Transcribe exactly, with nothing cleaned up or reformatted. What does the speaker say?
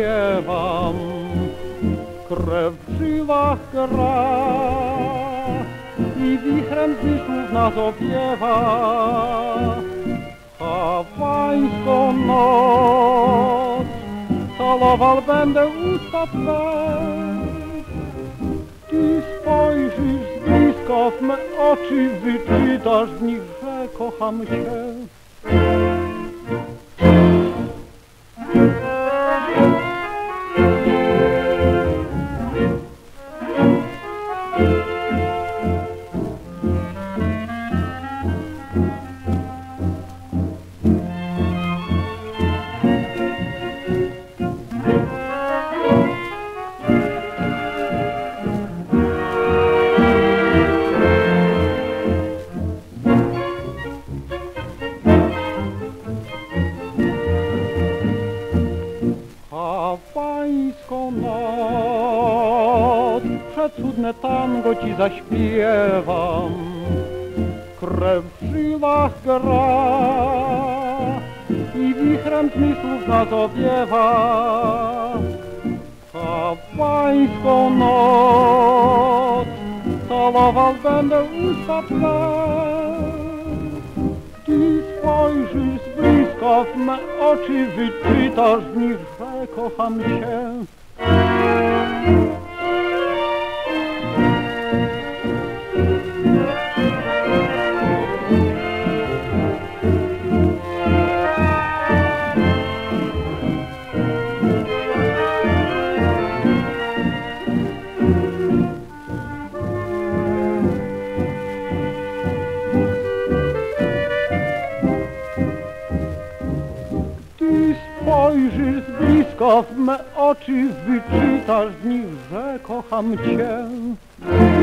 zaśpiewam. Krew w żyłach gra i wichrem zmysłów nas owiewa. Hawańską noc całował będę usta Twe. Ty spojrzysz z bliska w me oczy, wyczytasz w nich, że kocham Cię. Hawańską noc, przecudne tango Ci zaśpiewam. Krew w żyłach gra i wichrem zmysłów nas owiewa. Hawańską noc całował będę usta Twe. Ty spojrzysz z bliska w me oczy, wyczytasz z nich, że kocham Cię. Spojrzysz z bliska w me oczy, wyczytasz z nich, że kocham Cię.